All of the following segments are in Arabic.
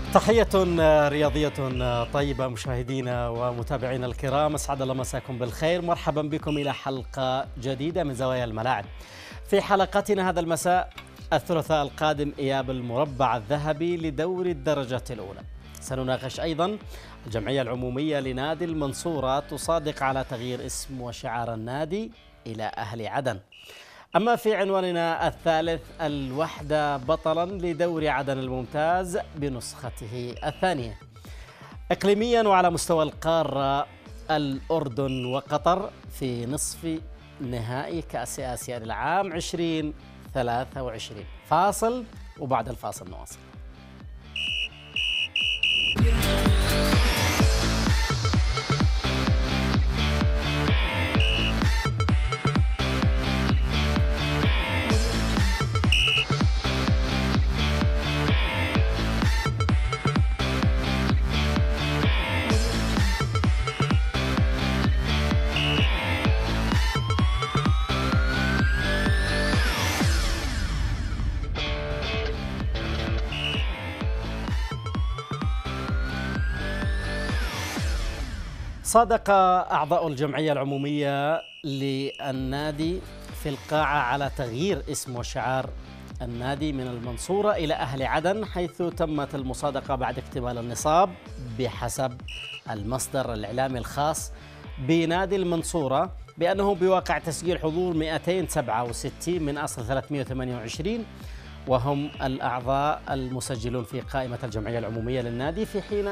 تحية رياضية طيبة مشاهدينا ومتابعينا الكرام، أسعد الله مساكم بالخير. مرحبا بكم إلى حلقة جديدة من زوايا الملاعب. في حلقتنا هذا المساء الثلاثاء القادم إياب المربع الذهبي لدوري الدرجة الأولى. سنناقش أيضا الجمعية العمومية لنادي المنصورة تصادق على تغيير اسم وشعار النادي إلى أهل عدن. أما في عنواننا الثالث، الوحدة بطلا لدوري عدن الممتاز بنسخته الثانية. إقليميا وعلى مستوى القارة، الأردن وقطر في نصف نهائي كأس آسيا للعام 2023. فاصل وبعد الفاصل نواصل. صادق أعضاء الجمعية العمومية للنادي في القاعة على تغيير اسم وشعار النادي من المنصورة إلى أهل عدن، حيث تمت المصادقة بعد اكتمال النصاب بحسب المصدر الإعلامي الخاص بنادي المنصورة بأنه بواقع تسجيل حضور 267 من أصل 328، وهم الأعضاء المسجلون في قائمة الجمعية العمومية للنادي، في حين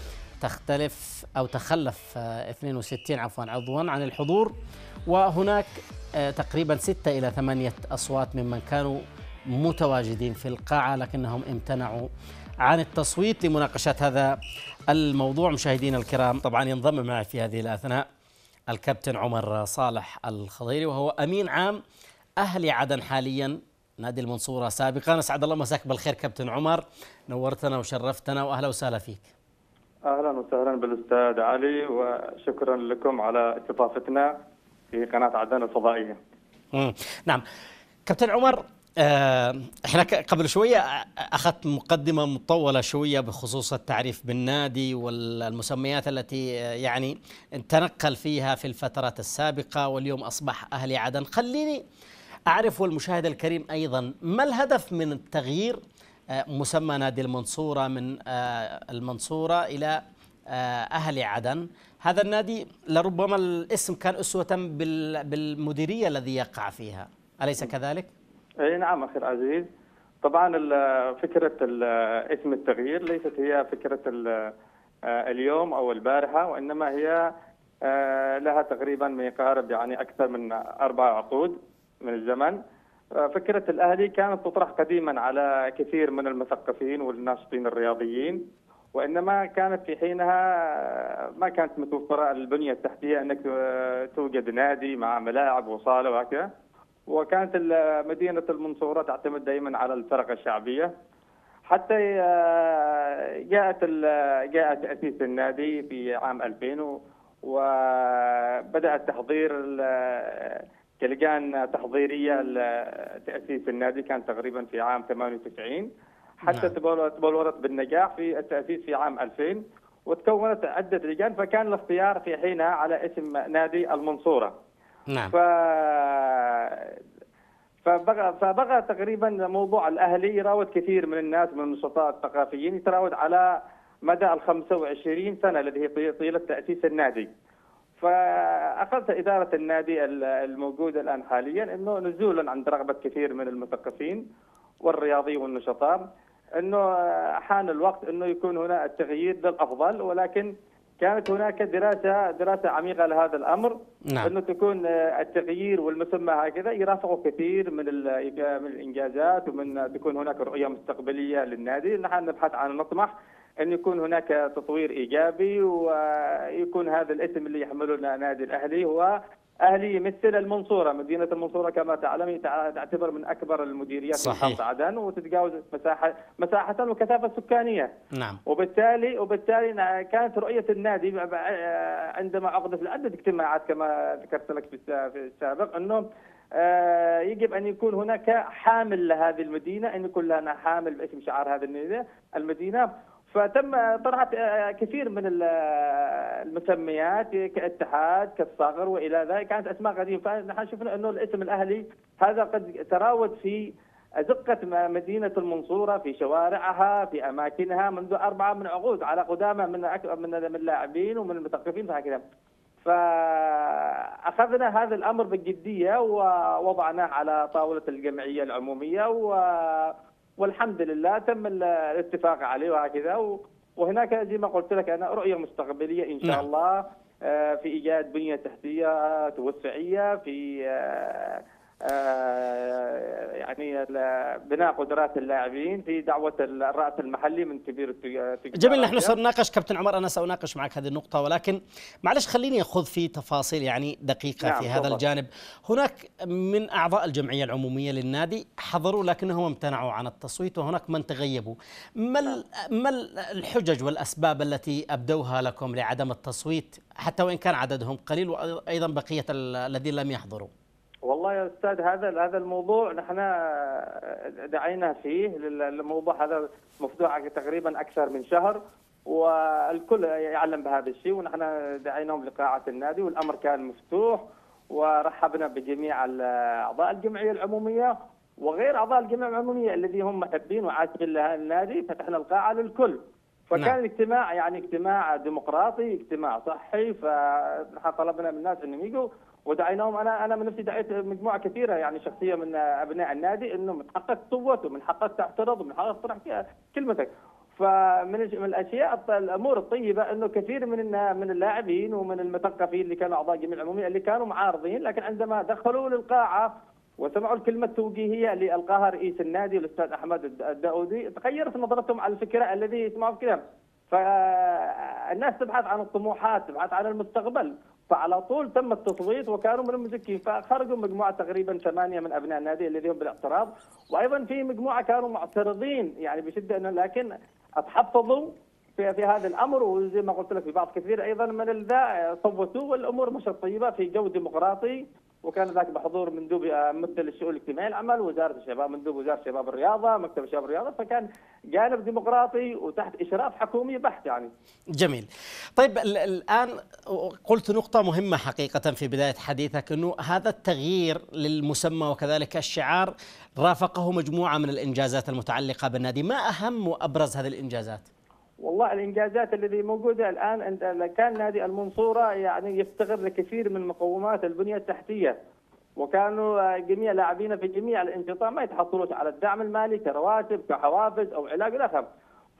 تخلف 62 عضوا عن الحضور، وهناك تقريبا 6 إلى 8 أصوات ممن كانوا متواجدين في القاعة لكنهم امتنعوا عن التصويت. لمناقشة هذا الموضوع مشاهدينا الكرام، طبعا ينضم معي في هذه الأثناء الكابتن عمر صالح الخضيري، وهو أمين عام أهل عدن حاليا، نادي المنصورة سابقا. أسعد الله مساك بالخير كابتن عمر، نورتنا وشرفتنا وأهلا وسهلا فيك. أهلا وسهلا بالأستاذ علي، وشكرا لكم على استضافتنا في قناة عدن الفضائية. نعم كابتن عمر، احنا قبل شوية أخذت مقدمة مطولة شوية بخصوص التعريف بالنادي والمسميات التي يعني تنقل فيها في الفترات السابقة، واليوم أصبح أهل عدن. خليني أعرف والمشاهد الكريم أيضا، ما الهدف من التغيير مسمى نادي المنصورة من المنصورة إلى أهل عدن؟ هذا النادي لربما الاسم كان أسوة بالمديرية الذي يقع فيها، أليس كذلك؟ أي نعم أخي العزيز، طبعا فكرة اسم التغيير ليست هي فكرة اليوم أو البارحة، وإنما هي لها تقريبا ما يقارب يعني أكثر من 4 عقود من الزمن. فكرة الأهلي كانت تطرح قديما على كثير من المثقفين والناشطين الرياضيين، وإنما كانت في حينها ما كانت متوفرة البنية التحتية أنك توجد نادي مع ملاعب وصالة وهكذا، وكانت مدينة المنصورة تعتمد دائما على الفرق الشعبية، حتى جاء تأسيس النادي في عام 2000، وبدأ التحضير كلجان تحضيرية لتأسيس النادي كان تقريبا في عام 98، حتى تبلورت بالنجاح في التأسيس في عام 2000، وتكونت عدة لجان، فكان الاختيار في حينها على اسم نادي المنصورة. نعم. فبقى تقريبا موضوع الأهلي يراود كثير من الناس من النشطاء الثقافيين، يتراود على مدى 25 سنة التي هي طيلة تأسيس النادي. فأخذت إدارة النادي الموجودة الآن حاليا أنه نزولا عند رغبة كثير من المثقفين والرياضيين والنشطاء أنه حان الوقت أنه يكون هنا التغيير للأفضل، ولكن كانت هناك دراسة عميقة لهذا الأمر. نعم. أنه تكون التغيير والمسمى هكذا يرافقه كثير من الإنجازات، ومن تكون هناك رؤية مستقبلية للنادي. نحن نبحث عن نطمح أن يكون هناك تطوير إيجابي، ويكون هذا الاسم اللي يحمله نادي الأهلي هو أهلي يمثل المنصورة. مدينة المنصورة كما تعلم تعتبر من أكبر المديريات في محافظة عدن، وتتجاوز مساحة وكثافة سكانية. نعم. وبالتالي كانت رؤية النادي عندما عقدت عدة اجتماعات كما ذكرت لك في السابق، أنه يجب أن يكون هناك حامل لهذه المدينة، أن يكون لنا حامل باسم شعار هذه المدينة. فتم طرح كثير من المسميات كاتحاد كالصقر والى ذلك، كانت اسماء قديمه. فنحن شفنا انه الاسم الاهلي هذا قد تراود في ازقه مدينه المنصوره في شوارعها في اماكنها منذ 4 من عقود على قدامى من اللاعبين ومن المثقفين فهكذا. فاخذنا هذا الامر بجديه ووضعناه على طاوله الجمعيه العموميه والحمد لله تم الاتفاق عليه وهكذا. وهناك زي ما قلت لك انا رؤيه مستقبليه ان شاء الله في ايجاد بنيه تحتيه توسعيه في يعني بناء قدرات اللاعبين في دعوه الراس المحلي من كبير التجار. جميل. نحن سنناقش كابتن عمر، انا سأناقش معك هذه النقطة، ولكن معلش خليني اخذ في تفاصيل يعني دقيقة في هذا الجانب. هناك من اعضاء الجمعية العمومية للنادي حضروا لكنهم امتنعوا عن التصويت، وهناك من تغيبوا. ما الحجج والاسباب التي ابدوها لكم لعدم التصويت حتى وان كان عددهم قليل، وايضا بقية الذين لم يحضروا؟ والله يا استاذ هذا الموضوع نحن دعينا فيه، الموضوع هذا مفتوح تقريبا اكثر من شهر والكل يعلم بهذا الشيء، ونحن دعيناهم لقاعه النادي والامر كان مفتوح، ورحبنا بجميع اعضاء الجمعيه العموميه وغير اعضاء الجمعيه العموميه الذين هم محبين وعاشقين للنادي. فتحنا القاعه للكل، فكان الاجتماع يعني اجتماع ديمقراطي اجتماع صحي. فنحن طلبنا من الناس انهم يجوا ودعيناهم. انا من نفسي دعيت مجموعه كثيره يعني شخصيه من ابناء النادي انه من حقك تصوت ومن حقك تعترض ومن حقك تطرح كلمتك. فمن الاشياء الامور الطيبه انه كثير من اللاعبين ومن المثقفين اللي كانوا اعضاء الجمعيه العموميه اللي كانوا معارضين، لكن عندما دخلوا للقاعه وسمعوا الكلمه التوجيهيه اللي القاها رئيس النادي الاستاذ احمد الداودي تغيرت نظرتهم على الفكره الذي يسمعوا الكلام. فالناس تبحث عن الطموحات، تبحث عن المستقبل، فعلى طول تم التصويت وكانوا من المزكين. فخرجوا مجموعه تقريبا 8 من ابناء النادي الذين هم بالاعتراض، وايضا في مجموعه كانوا معترضين يعني بشده لكن اتحفظوا في هذا الامر. وزي ما قلت لك في بعض كثير ايضا من الذا صوتوا، والامور مشت طيبه في جو ديمقراطي. وكان ذاك بحضور مندوب ممثل الشؤون الاجتماعيه العمل، وزاره الشباب، مندوب وزاره الشباب الرياضه، مكتب الشباب الرياضه، فكان جانب ديمقراطي وتحت اشراف حكومي بحت يعني. جميل. طيب الان قلت نقطه مهمه حقيقه في بدايه حديثك، انه هذا التغيير للمسمى وكذلك الشعار رافقه مجموعه من الانجازات المتعلقه بالنادي. ما اهم وابرز هذه الانجازات؟ والله الانجازات التي موجوده الان كان نادي المنصوره يعني يفتقر لكثير من مقومات البنيه التحتيه، وكانوا جميع لاعبين في جميع الانشطه ما يتحصلوش على الدعم المالي كرواتب كحوافز او علاج الى اخره.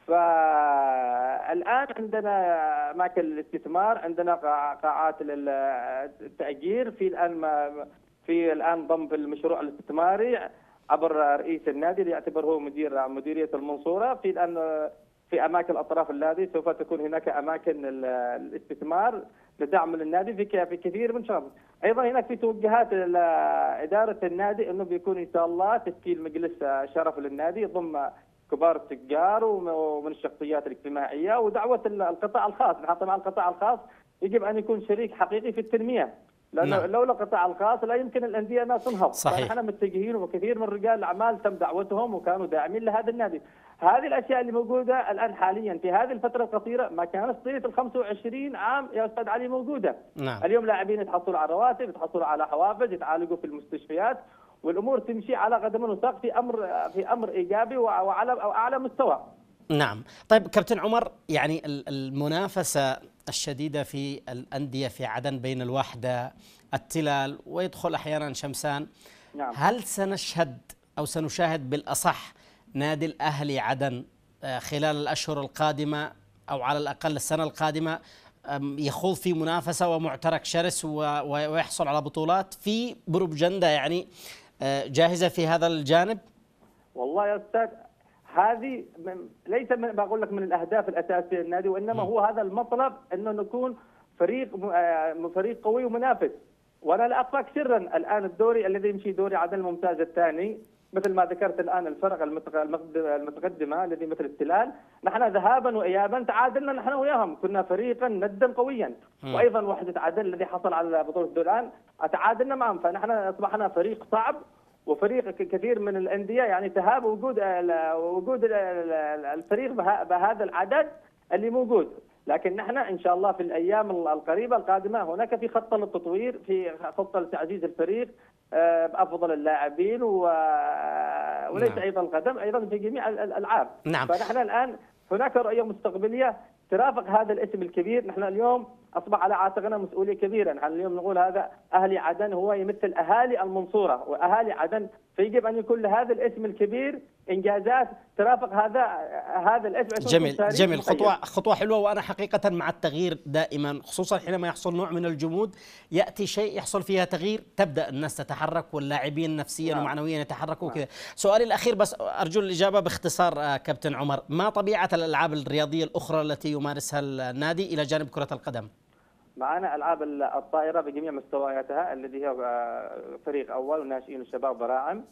فالان عندنا اماكن الاستثمار، عندنا قاعات للتاجير، في الان ضم في المشروع الاستثماري عبر رئيس النادي اللي يعتبر هو مديريه المنصوره. في الان في اماكن الاطراف النادي سوف تكون هناك اماكن الاستثمار لدعم النادي في كثير من شغل. ايضا هناك في توجهات اداره النادي انه بيكون ان شاء الله تشكيل مجلس شرف للنادي يضم كبار التجار ومن الشخصيات الاجتماعيه، ودعوه القطاع الخاص. طبعا القطاع الخاص يجب ان يكون شريك حقيقي في التنميه، لانه لولا القطاع الخاص لا يمكن الانديه انها تنهض. صحيح. فنحن متجهين وكثير من رجال الاعمال تم دعوتهم وكانوا داعمين لهذا النادي. هذه الاشياء اللي موجوده الان حاليا في هذه الفتره القصيره ما كانت طيله ال 25 عام يا استاذ علي موجوده. نعم. اليوم لاعبين يتحصلوا على رواتب، يتحصلوا على حوافز، يتعالجوا في المستشفيات، والامور تمشي على قدم وساق في امر ايجابي وعلى اعلى مستوى. نعم. طيب كابتن عمر، يعني المنافسه الشديده في الانديه في عدن بين الوحده، التلال، ويدخل احيانا شمسان. نعم. هل سنشهد او سنشاهد بالاصح نادي الاهلي عدن خلال الاشهر القادمه او على الاقل السنه القادمه يخوض في منافسه ومعترك شرس ويحصل على بطولات في بروبجندا يعني جاهزه في هذا الجانب؟ والله يا استاذ هذه ليس بقول لك من الاهداف الاساسيه للنادي، وانما هو هذا المطلب انه نكون فريق قوي ومنافس. وانا لا اخفاك سرا الان الدوري الذي يمشي دوري عدن الممتاز الثاني مثل ما ذكرت الان الفرق المتقدمه الذي مثل التلال، نحن ذهابا وايابا تعادلنا نحن وياهم، كنا فريقا ندا قويا. وايضا وحده عدن الذي حصل على بطوله الدوري الان تعادلنا معهم، فنحن اصبحنا فريق صعب وفريق كثير من الانديه يعني تهاب وجود الفريق بهذا العدد اللي موجود. لكن نحن ان شاء الله في الايام القريبه القادمه هناك في خطه للتطوير، في خطه لتعزيز الفريق بافضل اللاعبين وليس نعم. ايضا القدم، ايضا في جميع الالعاب. نعم. فنحن الان هناك رؤيه مستقبليه ترافق هذا الاسم الكبير. نحن اليوم اصبح على عاتقنا مسؤوليه كبيره، نحن اليوم نقول هذا اهلي عدن هو يمثل اهالي المنصوره واهالي عدن، فيجب ان يكون لهذا الاسم الكبير انجازات ترافق هذا الاسم. جميل خطوه حلوه. وانا حقيقه مع التغيير دائما، خصوصا حينما يحصل نوع من الجمود، ياتي شيء يحصل فيها تغيير، تبدا الناس تتحرك واللاعبين نفسيا ومعنويا يتحركوا كذا. سؤالي الاخير بس ارجو الاجابه باختصار كابتن عمر، ما طبيعه الالعاب الرياضيه الاخرى التي يمارسها النادي الى جانب كره القدم؟ معنا العاب الطائره بجميع مستوياتها الذي هي فريق اول وناشئين وشباب براعم.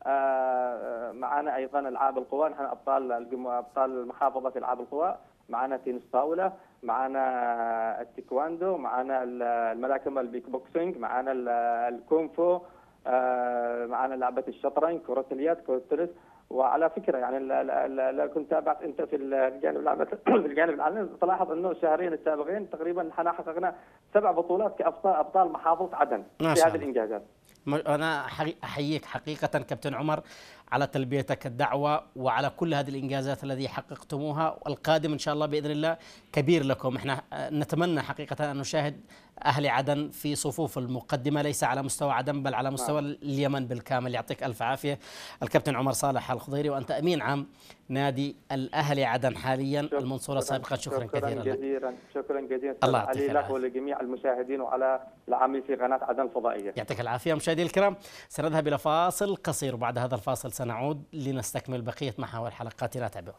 معنا ايضا العاب القوى، نحن ابطال محافظه العاب القوى. معنا تنس طاوله، معنا التايكواندو، معنا الملاكمه البيك بوكسينج، معنا الكونفو، معنا لعبه الشطرنج، كره اليد، كره التنس. وعلى فكره يعني لو كنت تابعت انت في الجانب العالمي تلاحظ انه الشهرين السابقين تقريبا احنا حققنا 7 بطولات كابطال محافظه عدن في هذه الانجازات. أنا أحييك حقيقة كابتن عمر على تلبيتك الدعوة وعلى كل هذه الإنجازات التي حققتموها، والقادم إن شاء الله بإذن الله كبير لكم. إحنا نتمنى حقيقة أن نشاهد أهل عدن في صفوف المقدمة، ليس على مستوى عدن بل على مستوى اليمن بالكامل. يعطيك ألف عافية الكابتن عمر صالح الخضيري، وأنت أمين عام نادي الأهلي عدن حاليا المنصورة سابقا. شكرا كثيرا. شكرا جزيلا الله علي لك ولجميع المشاهدين وعلى العاملين في قناة عدن الفضائية. يعطيك العافية. مشاهدي الكرام، سنذهب إلى فاصل قصير، وبعد هذا الفاصل سنعود لنستكمل بقية محاور حلقاتنا. تابعونا.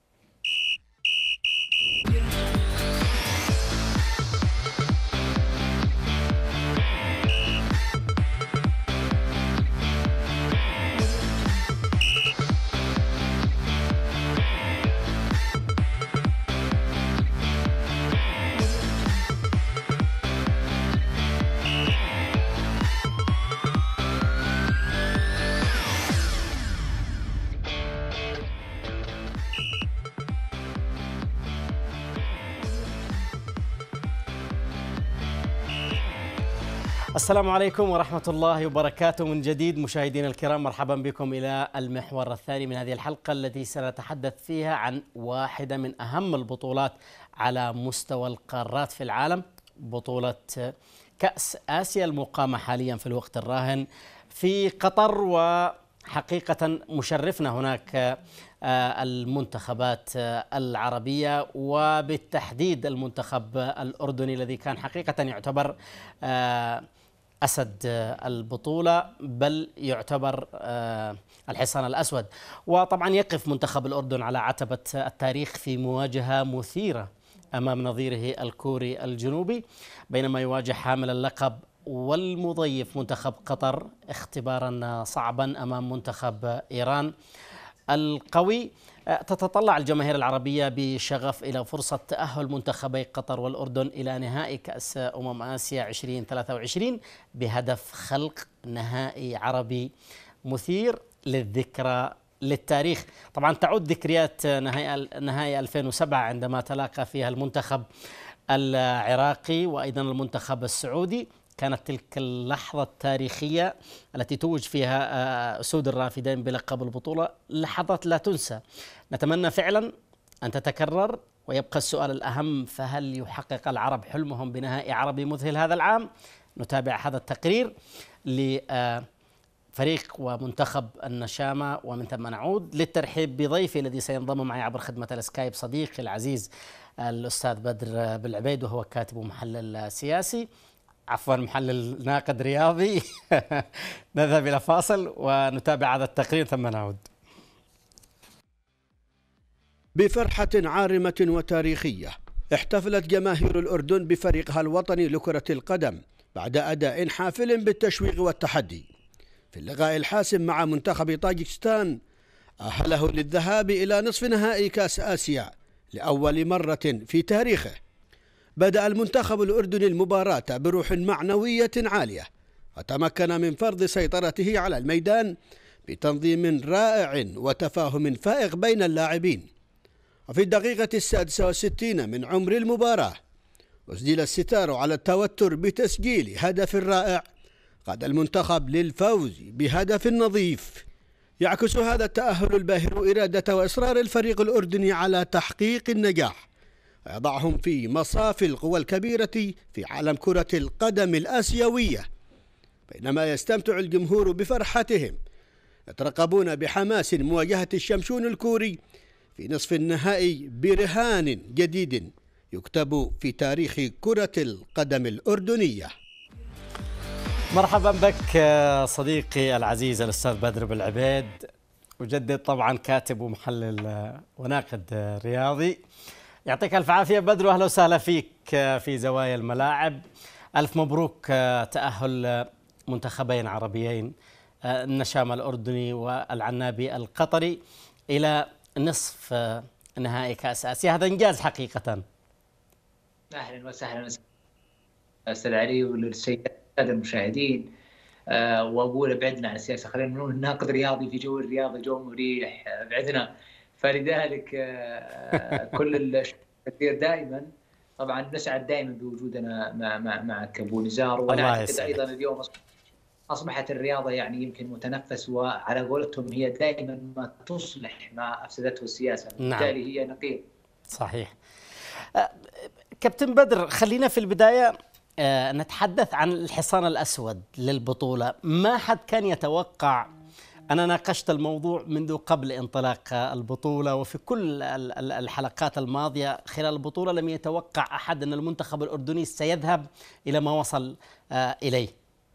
السلام عليكم ورحمة الله وبركاته من جديد. مشاهدينا الكرام، مرحبا بكم إلى المحور الثاني من هذه الحلقة التي سنتحدث فيها عن واحدة من أهم البطولات على مستوى القارات في العالم، بطولة كأس آسيا المقامة حاليا في الوقت الراهن في قطر. وحقيقة مشرفنا هناك المنتخبات العربية، وبالتحديد المنتخب الأردني الذي كان حقيقة يعتبر أسد البطولة، بل يعتبر الحصان الأسود. وطبعا يقف منتخب الأردن على عتبة التاريخ في مواجهة مثيرة أمام نظيره الكوري الجنوبي، بينما يواجه حامل اللقب والمضيف منتخب قطر اختبارا صعبا أمام منتخب إيران القوي. تتطلع الجماهير العربية بشغف إلى فرصة تأهل منتخبي قطر والأردن إلى نهائي كأس آسيا 2023 بهدف خلق نهائي عربي مثير للذكرى للتاريخ. طبعا تعود ذكريات نهائي 2007 عندما تلاقى فيها المنتخب العراقي وأيضا المنتخب السعودي. كانت تلك اللحظة التاريخية التي توج فيها أسود الرافدين بلقب البطولة لحظات لا تنسى. نتمنى فعلا أن تتكرر، ويبقى السؤال الأهم: فهل يحقق العرب حلمهم بنهائي عربي مذهل هذا العام؟ نتابع هذا التقرير لفريق ومنتخب النشامة، ومن ثم نعود للترحيب بضيفي الذي سينضم معي عبر خدمة السكايب، صديقي العزيز الأستاذ بدر بالعبيد، وهو كاتب ومحلل سياسي، عفوا محلل ناقد رياضي. نذهب إلى فاصل ونتابع هذا التقرير ثم نعود. بفرحة عارمة وتاريخية احتفلت جماهير الأردن بفريقها الوطني لكرة القدم بعد أداء حافل بالتشويق والتحدي في اللقاء الحاسم مع منتخب طاجكستان، أهله للذهاب إلى نصف نهائي كأس آسيا لأول مرة في تاريخه. بدأ المنتخب الأردني المباراة بروح معنوية عالية، وتمكن من فرض سيطرته على الميدان بتنظيم رائع وتفاهم فائق بين اللاعبين. وفي الدقيقة 66 من عمر المباراة أسدل الستار على التوتر بتسجيل هدف رائع قاد المنتخب للفوز بهدف نظيف. يعكس هذا التأهل الباهر إرادة وإصرار الفريق الأردني على تحقيق النجاح، ويضعهم في مصاف القوى الكبيرة في عالم كرة القدم الآسيوية. بينما يستمتع الجمهور بفرحتهم يترقبون بحماس مواجهة الشمشون الكوري في نصف النهائي برهان جديد يكتب في تاريخ كرة القدم الأردنية. مرحبا بك صديقي العزيز الأستاذ بدر بالعبيد، مجدد طبعا كاتب ومحلل وناقد رياضي. يعطيك ألف عافية بدر، وأهلا وسهلا فيك في زوايا الملاعب. ألف مبروك تأهل منتخبين عربيين، النشام الأردني والعنابي القطري، إلى نصف نهائي كأس آسيا. هذا إنجاز حقيقة. أهلا وسهلا أستاذ علي وللسادة المشاهدين. وأقول بعدنا عن السياسة، خلينا نقول ناقد رياضي في جو الرياضة، جو مريح بعدنا، فلذلك كل التقدير دائما. طبعا نسعد دائما بوجودنا معك أبو نزار، وأنا أعتقد أيضا اليوم أصبحت الرياضة يعني يمكن متنفس، وعلى قولتهم هي دائما ما تصلح ما أفسدته السياسة، بالتالي هي نقيض. صحيح. كابتن بدر، خلينا في البداية نتحدث عن الحصان الأسود للبطولة. ما حد كان يتوقع، أنا ناقشت الموضوع منذ قبل انطلاق البطولة، وفي كل الحلقات الماضية خلال البطولة لم يتوقع أحد أن المنتخب الأردني سيذهب إلى ما وصل إليه.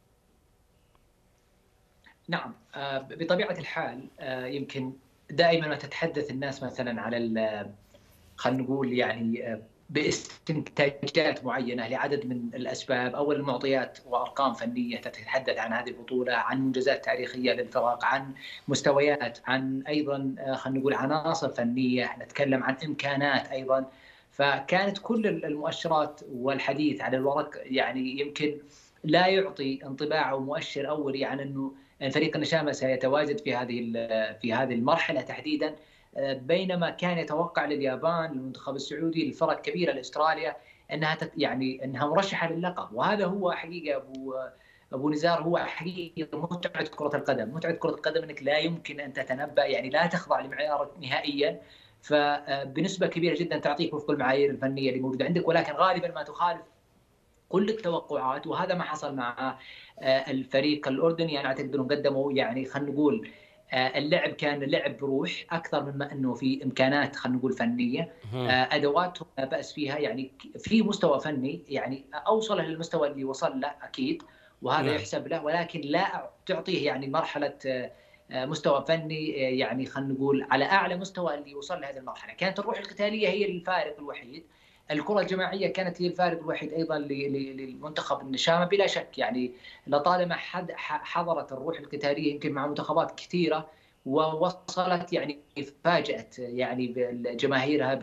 نعم، بطبيعة الحال يمكن دائما ما تتحدث الناس مثلا على خلينا نقول يعني باستنتاجات معينة لعدد من الأسباب أو المعطيات وأرقام فنية تتحدث عن هذه البطولة، عن منجزات تاريخية للفرق، عن مستويات، عن أيضا خلينا نقول عناصر فنية، نتكلم عن إمكانات أيضا. فكانت كل المؤشرات والحديث على الورق يعني يمكن لا يعطي انطباع أو مؤشر أولي عن أنه فريق النشامة سيتواجد في هذه المرحلة تحديدا، بينما كان يتوقع لليابان، للمنتخب السعودي، للفرق كبيرة لاستراليا انها مرشحة للقب. وهذا هو حقيقة ابو نزار، هو حقيقة متعة كرة القدم. متعة كرة القدم انك لا يمكن ان تتنبأ، يعني لا تخضع لمعيار نهائيا، فبنسبة كبيرة جدا تعطيك وفق المعايير الفنية اللي موجودة عندك، ولكن غالبا ما تخالف كل التوقعات. وهذا ما حصل مع الفريق الأردني. أنا أعتقد أنهم قدموا يعني خلينا نقول اللعب كان لعب بروح أكثر مما أنه في إمكانات خلينا نقول فنية. أدواتهم لا بأس فيها، يعني في مستوى فني يعني أوصله للمستوى اللي وصل له أكيد، وهذا يحسب له، ولكن لا تعطيه يعني مرحلة مستوى فني يعني خلينا نقول على أعلى مستوى اللي وصل لهذه المرحلة. كانت الروح القتالية هي الفارق الوحيد. الكرة الجماعية كانت هي الفارق الوحيد أيضا للمنتخب النشامة بلا شك. يعني لطالما حضرت الروح القتالية يمكن مع منتخبات كثيرة، ووصلت يعني فاجأت يعني جماهيرها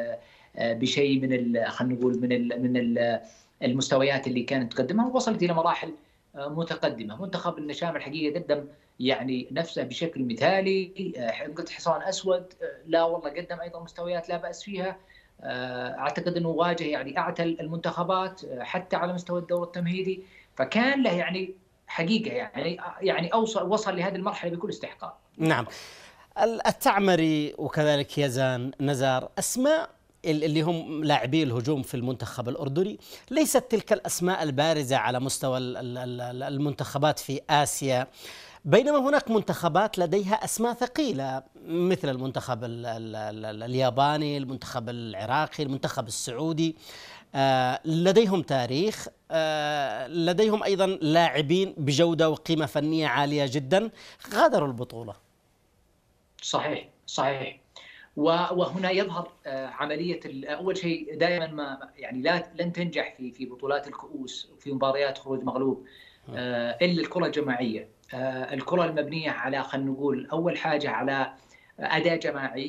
بشيء من خلينا نقول من المستويات اللي كانت تقدمها، ووصلت إلى مراحل متقدمة. منتخب النشامة الحقيقة قدم يعني نفسه بشكل مثالي. قلت حصان أسود، لا والله قدم أيضا مستويات لا بأس فيها. أعتقد أنه واجه يعني أعتل المنتخبات حتى على مستوى الدور التمهيدي، فكان له يعني حقيقة يعني وصل لهذه المرحلة بكل استحقاق. نعم. التعمري وكذلك يزان، نزار، أسماء اللي هم لاعبي الهجوم في المنتخب الأردني ليست تلك الأسماء البارزة على مستوى المنتخبات في آسيا، بينما هناك منتخبات لديها أسماء ثقيلة مثل المنتخب الياباني، المنتخب العراقي، المنتخب السعودي، لديهم تاريخ، لديهم أيضا لاعبين بجودة وقيمة فنية عالية جدا غادروا البطولة. صحيح صحيح. وهنا يظهر عملية أول شيء دائما ما يعني لن تنجح في بطولات الكؤوس وفي مباريات خروج مغلوب إلا الكرة الجماعية. الكرة المبنية على خلينا نقول أول حاجة على أداء جماعي،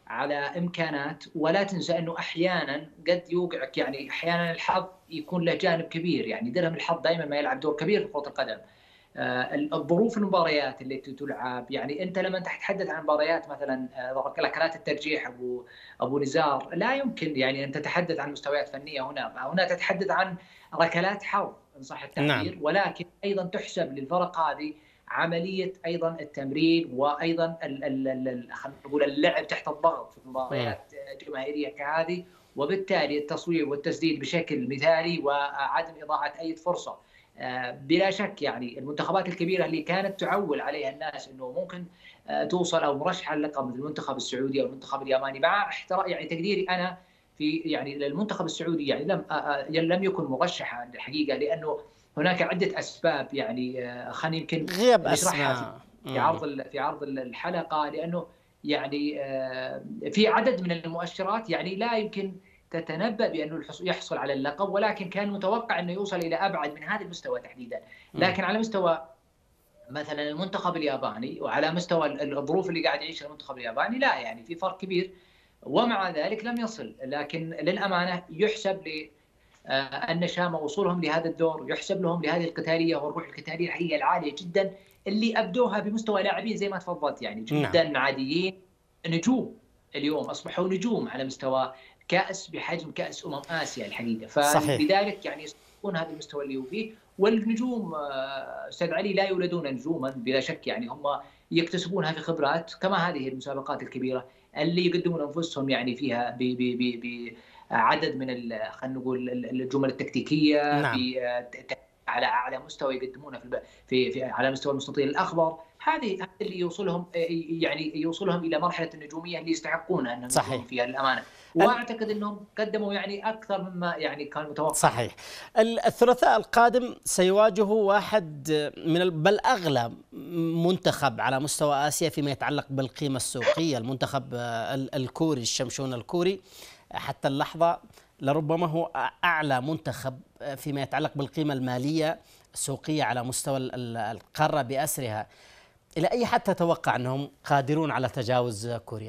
على امكانات، ولا تنسى انه احيانا قد يوقعك، يعني احيانا الحظ يكون له جانب كبير، يعني درهم الحظ دائما ما يلعب دور كبير في كرة القدم. الظروف المباريات اللي تلعب، يعني انت لما تتحدث عن مباريات مثلا ركلات الترجيح ابو نزار، لا يمكن يعني ان تتحدث عن مستويات فنيه. هنا تتحدث عن ركلات حظ ان صح التعبير. نعم. ولكن ايضا تحسب للفرق هذه عمليه ايضا التمرين، وايضا خلينا نقول اللعب تحت الضغط في مباريات جماهيريه كهذه، وبالتالي التصويب والتسديد بشكل مثالي وعدم اضاعه اي فرصه. بلا شك يعني المنتخبات الكبيره اللي كانت تعول عليها الناس انه ممكن توصل او مرشحه للقب، مثل المنتخب السعودي او المنتخب الياباني، مع احترام يعني تقديري انا في يعني للمنتخب السعودي، يعني لم يكن مرشحا الحقيقه، لانه هناك عده اسباب، يعني خلينا يمكن غياب نشرحها في عرض الحلقه، لانه يعني في عدد من المؤشرات يعني لا يمكن تتنبأ بأنه يحصل على اللقب، ولكن كان متوقع أنه يوصل إلى أبعد من هذا المستوى تحديدا. لكن على مستوى مثلا المنتخب الياباني، وعلى مستوى الظروف اللي قاعد يعيشها المنتخب الياباني، لا يعني في فرق كبير، ومع ذلك لم يصل. لكن للأمانة يحسب النشامة وصولهم لهذا الدور، يحسب لهم لهذه القتالية والروح القتالية هي العالية جدا اللي أبدوها بمستوى لاعبين زي ما تفضلت، يعني جدا عاديين، نجوم اليوم أصبحوا نجوم على مستوى كأس بحجم كأس آسيا الحقيقة. فلذلك يعني يكون هذا المستوى اللي هو فيه. والنجوم أستاذ علي لا يولدون نجوما بلا شك، يعني هم يكتسبونها في خبرات، كما هذه المسابقات الكبيرة اللي يقدمون أنفسهم يعني فيها بعدد من خلينا نقول الجمل التكتيكية. نعم. على اعلى مستوى يقدمونه في على مستوى المستطيل الاخضر. هذه اللي يوصلهم، يعني يوصلهم الى مرحله النجوميه اللي يستحقونها انهم يكونوا فيها الامانه. واعتقد انهم قدموا يعني اكثر مما يعني كان متوقع. صحيح. الثلاثاء القادم سيواجه واحد من بل اغلى منتخب على مستوى اسيا فيما يتعلق بالقيمه السوقيه، المنتخب الكوري، الشمشون الكوري. حتى اللحظه لربما هو أعلى منتخب فيما يتعلق بالقيمة المالية السوقية على مستوى القارة بأسرها. إلى أي حد تتوقع أنهم قادرون على تجاوز كوريا؟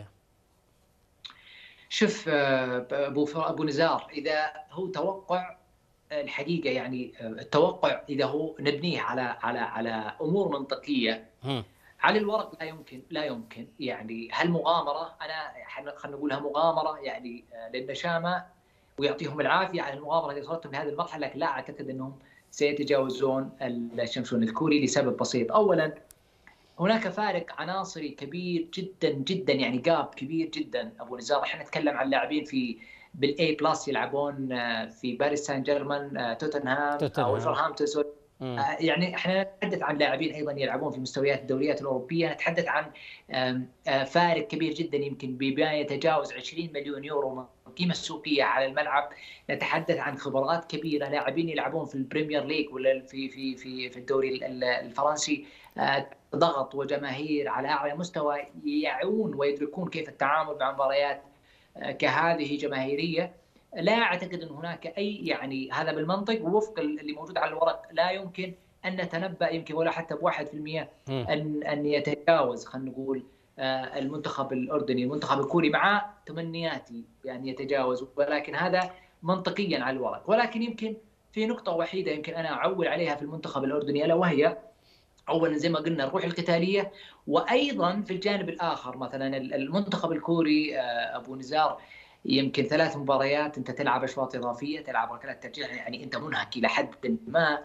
شوف أبو نزار، إذا هو توقع الحقيقة، يعني التوقع إذا هو نبنيه على أمور منطقية على الورق لا يمكن يعني هالمغامرة. خلينا نقولها مغامرة يعني للنشامة، ويعطيهم العافيه على المغامره اللي صارتهم في هذه المرحله. لكن لا اعتقد انهم سيتجاوزون الشمشون الكوري لسبب بسيط. اولا هناك فارق عناصري كبير جدا جدا، يعني جاب كبير جدا ابو نزار. احنا نتكلم عن لاعبين بالاي بلس يلعبون في باريس سان جيرمان، توتنهام او ولفرهامبتون. يعني احنا نتحدث عن لاعبين ايضا يلعبون في مستويات الدوريات الاوروبيه. نتحدث عن فارق كبير جدا، يمكن بما يتجاوز 20 مليون يورو من القيمه السوقيه على الملعب. نتحدث عن خبرات كبيره، لاعبين يلعبون في البريمير ليج ولا في الدوري الفرنسي، ضغط وجماهير على اعلى مستوى، يعون ويدركون كيف التعامل مع مباريات كهذه جماهيريه. لا اعتقد ان هناك اي يعني هذا بالمنطق ووفق اللي موجود على الورق لا يمكن ان نتنبأ يمكن ولا حتى ب1% ان يتجاوز خلينا نقول المنتخب الاردني المنتخب الكوري، مع تمنياتي بان يتجاوز، ولكن هذا منطقيا على الورق. ولكن يمكن في نقطه وحيده يمكن انا اعول عليها في المنتخب الاردني، الا وهي اولا زي ما قلنا الروح القتاليه، وايضا في الجانب الاخر مثلا المنتخب الكوري ابو نزار يمكن 3 مباريات انت تلعب اشواط اضافيه، تلعب ركلات ترجيح، يعني انت منهك الى حد ما.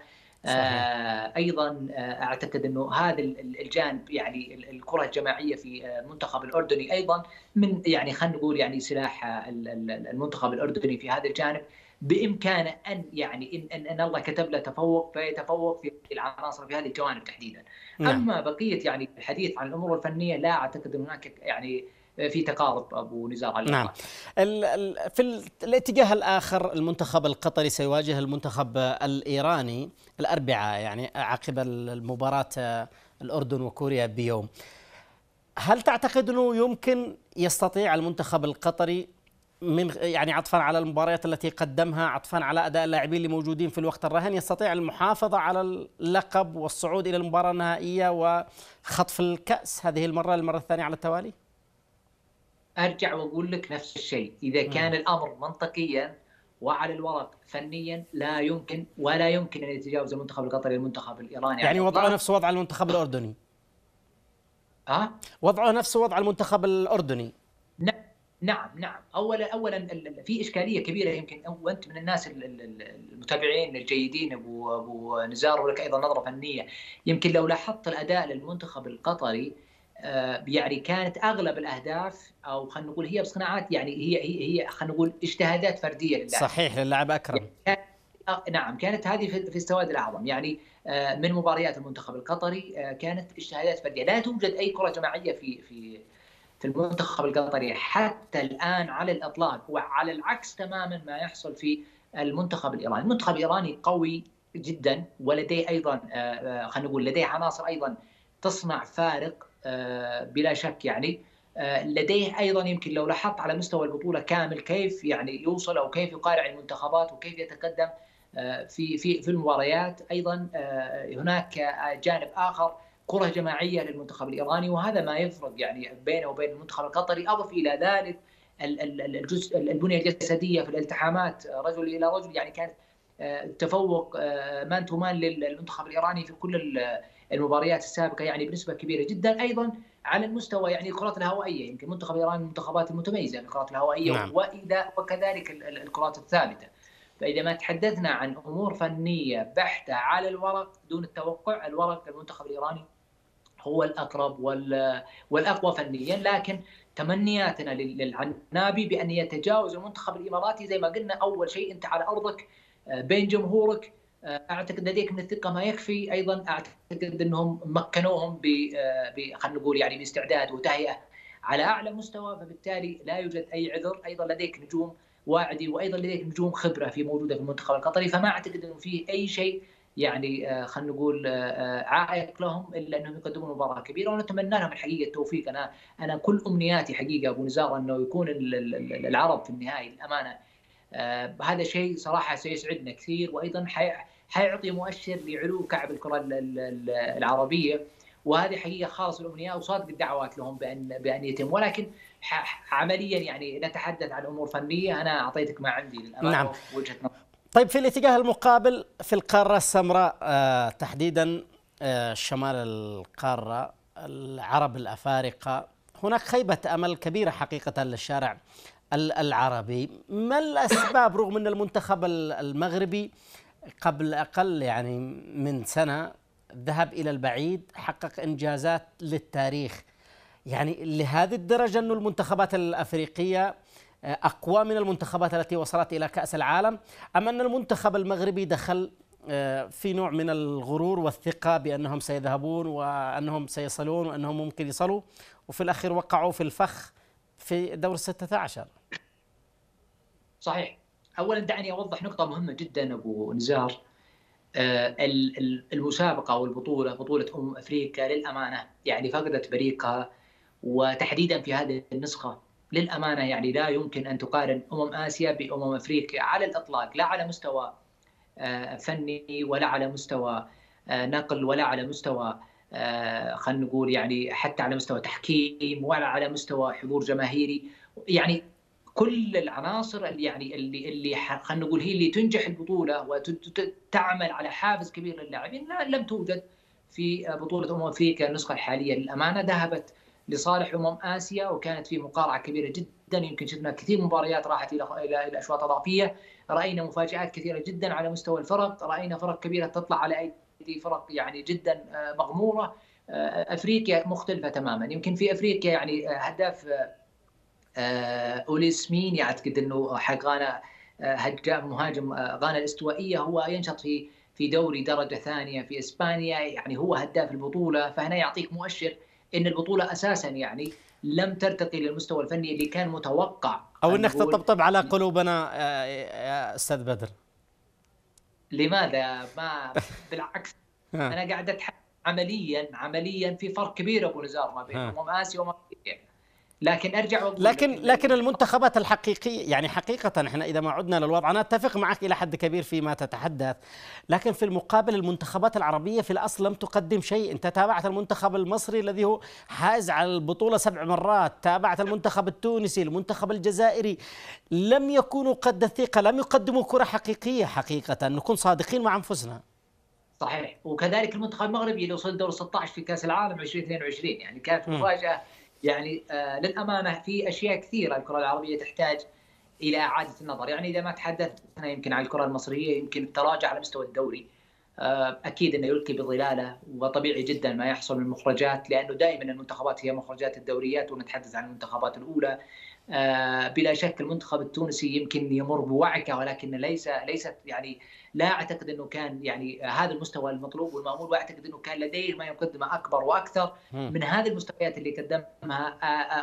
ايضا اعتقد انه هذا الجانب يعني الكره الجماعيه في المنتخب الاردني ايضا من يعني خلينا نقول يعني سلاح المنتخب الاردني في هذا الجانب. بامكانه ان يعني ان الله كتب له تفوق فيتفوق في العناصر في هذه الجوانب تحديدا. اما بقيه يعني الحديث عن الامور الفنيه لا اعتقد ان هناك يعني في تقارب ابو نزار على نعم. في الاتجاه الاخر المنتخب القطري سيواجه المنتخب الايراني الاربعاء، يعني عقب المباراه الاردن وكوريا بيوم. هل تعتقد انه يمكن يستطيع المنتخب القطري من يعني عطفا على المباريات التي قدمها، عطفا على اداء اللاعبين اللي موجودين في الوقت الراهن، يستطيع المحافظه على اللقب والصعود الى المباراه النهائيه وخطف الكاس هذه المره الثانيه على التوالي؟ ارجع واقول لك نفس الشيء، اذا كان الامر منطقيا وعلى الورق فنيا لا يمكن ولا يمكن ان يتجاوز المنتخب القطري المنتخب الايراني يعني على وضعه الاطلاق. نفس وضع المنتخب الاردني. وضعه نفس وضع المنتخب الاردني. نعم. اولا في اشكاليه كبيره، يمكن وانت من الناس المتابعين الجيدين ابو نزار، ولك ايضا نظره فنيه. يمكن لو لاحظت الاداء للمنتخب القطري، يعني كانت اغلب الاهداف، او خلينا نقول هي بصناعات، يعني هي خلينا نقول اجتهادات فرديه للاعب. صحيح، للاعب اكرم. نعم، كانت هذه في السواد الاعظم، يعني من مباريات المنتخب القطري كانت اجتهادات فرديه، لا توجد اي كره جماعيه في المنتخب القطري حتى الآن على الإطلاق، وعلى العكس تماما ما يحصل في المنتخب الإيراني. المنتخب الإيراني قوي جدا، ولديه أيضا خلينا نقول لديه عناصر أيضا تصنع فارق بلا شك. يعني لديه أيضا، يمكن لو لاحظت على مستوى البطولة كامل، كيف يعني يوصل أو كيف يقارع المنتخبات وكيف يتقدم في المباريات. أيضا هناك جانب آخر، كرة جماعية للمنتخب الإيراني، وهذا ما يفرق يعني بينه وبين المنتخب القطري. أضف إلى ذلك الجزء البنية الجسدية في الالتحامات رجل إلى رجل، يعني كانت تفوق مان تو مان للمنتخب الإيراني في كل المباريات السابقة، يعني بنسبة كبيرة جدا. أيضا على المستوى يعني الكرات الهوائية، يمكن منتخب إيران من المنتخبات المتميزة في الكرات الهوائية. نعم. وكذلك الكرات الثابتة. فإذا ما تحدثنا عن أمور فنية بحتة على الورق دون التوقع، الورق المنتخب الإيراني هو الأقرب والأقوى فنيا، لكن تمنياتنا للعنابي بأن يتجاوز المنتخب الإماراتي. زي ما قلنا، أول شيء أنت على أرضك بين جمهورك، أعتقد لديك من الثقة ما يكفي. أيضا أعتقد أنهم مكنوهم خلينا نقول يعني باستعداد وتهيئة على أعلى مستوى، فبالتالي لا يوجد أي عذر. أيضا لديك نجوم واعدي، وأيضا لديك نجوم خبرة موجودة في المنتخب القطري، فما أعتقد أنه فيه أي شيء يعني خلينا نقول عائق لهم الا انهم يقدمون مباراه كبيره، ونتمنى لهم الحقيقه التوفيق. انا كل امنياتي حقيقه ابو نزار انه يكون العرب في النهائي الامانه. هذا شيء صراحه سيسعدنا كثير، وايضا حيعطي مؤشر لعلو كعب الكره العربيه، وهذه حقيقه خالص الامنيات وصادق الدعوات لهم بان يتم. ولكن عمليا يعني نتحدث عن امور فنيه، انا اعطيتك ما عندي للامانه. نعم. وجهه نظر. طيب، في الاتجاه المقابل في القارة السمراء، تحديدا شمال القارة، العرب الأفارقة، هناك خيبة أمل كبيرة حقيقة للشارع العربي. ما الأسباب رغم أن المنتخب المغربي قبل أقل يعني من سنة ذهب إلى البعيد، حقق إنجازات للتاريخ، يعني لهذه الدرجة أن المنتخبات الأفريقية أقوى من المنتخبات التي وصلت إلى كأس العالم، أم أن المنتخب المغربي دخل في نوع من الغرور والثقة بأنهم سيذهبون وأنهم سيصلون وأنهم ممكن يصلوا، وفي الأخير وقعوا في الفخ في دور 16؟ صحيح. أولا دعني أوضح نقطة مهمة جدا أبو نزار. المسابقة والبطولة، بطولة أفريقيا للأمانة يعني فقدت بريقها، وتحديدا في هذه النسخة للأمانة يعني لا يمكن أن تقارن آسيا بأمم أفريقيا على الإطلاق، لا على مستوى فني ولا على مستوى نقل ولا على مستوى خلينا نقول يعني حتى على مستوى تحكيم ولا على مستوى حضور جماهيري. يعني كل العناصر اللي خلينا نقول هي اللي تنجح البطولة وتعمل على حافز كبير للاعبين لم توجد في بطولة أفريقيا النسخة الحالية للأمانة. ذهبت لصالح آسيا، وكانت في مقارعة كبيرة جدا. يمكن شفنا كثير مباريات راحت إلى أشواط إضافية، رأينا مفاجآت كثيرة جدا على مستوى الفرق، رأينا فرق كبيرة تطلع على أيدي فرق يعني جدا مغمورة. أفريقيا مختلفة تماما. يمكن في أفريقيا يعني هداف أوليس مين أعتقد أنه حق غانا، مهاجم غانا الاستوائية، هو ينشط في دوري درجة ثانية في إسبانيا، يعني هو هداف البطولة. فهنا يعطيك مؤشر ان البطوله اساسا يعني لم ترتقي للمستوى الفني اللي كان متوقع، او انك تطبطب على قلوبنا يا استاذ بدر. لماذا؟ ما بالعكس انا قاعد اتحدث عمليا في فرق كبير ابو نزار ما بين اسيا وما افريقيا. لكن ارجع واقول لكن المنتخبات الحقيقيه، يعني حقيقه احنا اذا ما عدنا للوضع، انا اتفق معك الى حد كبير فيما تتحدث، لكن في المقابل المنتخبات العربيه في الاصل لم تقدم شيء. انت تابعت المنتخب المصري الذي هو حائز على البطوله 7 مرات، تابعت المنتخب التونسي، المنتخب الجزائري، لم يكونوا قد الثقه، لم يقدموا كره حقيقيه حقيقه، نكون صادقين مع انفسنا. صحيح. وكذلك المنتخب المغربي اللي وصل دور 16 في كاس العالم 2022، يعني كانت مفاجاه. يعني للامانه في اشياء كثيره الكره العربيه تحتاج الى اعاده النظر. يعني اذا ما تحدثنا يمكن عن الكره المصريه، يمكن التراجع على مستوى الدوري اكيد انه يلقي بظلاله، وطبيعي جدا ما يحصل من مخرجات، لانه دائما المنتخبات هي مخرجات الدوريات، ونتحدث عن المنتخبات الاولى. بلا شك المنتخب التونسي يمكن يمر بوعكه، ولكن ليست يعني لا اعتقد انه كان يعني هذا المستوى المطلوب والمامول، واعتقد انه كان لديه ما يقدمه اكبر واكثر من هذه المستويات اللي قدمها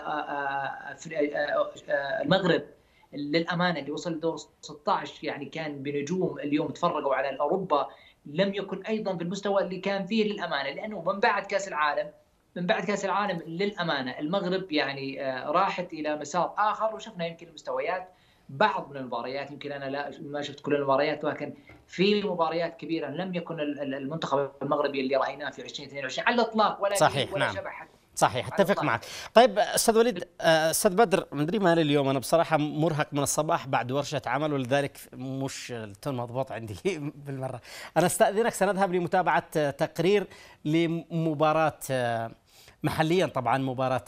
المغرب. للامانه اللي وصل لدور 16 يعني كان بنجوم اليوم تفرقوا على اوروبا، لم يكن ايضا بالمستوى اللي كان فيه للامانه، لانه من بعد كاس العالم للامانه المغرب يعني راحت الى مسار اخر، وشفنا يمكن المستويات بعض من المباريات، يمكن انا لا ما شفت كل المباريات، ولكن في مباريات كبيره لم يكن المنتخب المغربي اللي رايناه في 2022 على الاطلاق ولا صحيح. ولا نعم. شبه. صحيح، اتفق معك. طيب استاذ وليد، استاذ بدر، مدري مالي اليوم، انا بصراحه مرهق من الصباح بعد ورشه عمل، ولذلك مش التون مضبوط عندي بالمره. انا استاذنك، سنذهب لمتابعه تقرير لمباراه محليا، طبعا مباراه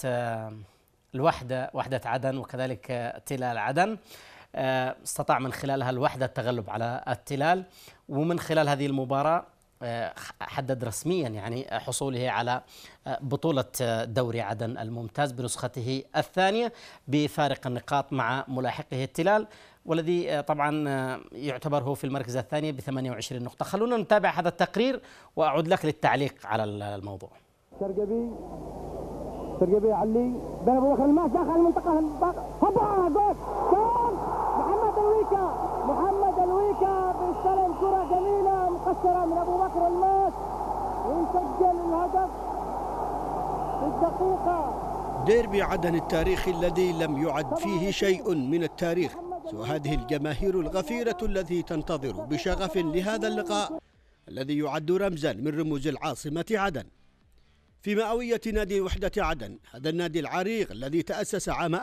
وحده عدن وكذلك تلال عدن. استطاع من خلالها الوحده التغلب على التلال، ومن خلال هذه المباراه حدد رسميا يعني حصوله على بطولة دوري عدن الممتاز بنسخته الثانية بفارق النقاط مع ملاحقه التلال، والذي طبعا يعتبر هو في المركز الثاني ب 28 نقطة. خلونا نتابع هذا التقرير وأعود لك للتعليق على الموضوع. شرقبي علي بين ابو بكر الماس داخل المنطقه، هوبا جول محمد الويكا بيستلم كره جميله مقصره من ابو بكر الماس ويسجل الهدف في الدقيقه. ديربي عدن التاريخي الذي لم يعد فيه شيء من التاريخ سوى هذه الجماهير الغفيرة التي تنتظر بشغف لهذا اللقاء الذي يعد رمزا من رموز العاصمة عدن. في مئوية نادي وحدة عدن، هذا النادي العريق الذي تأسس عام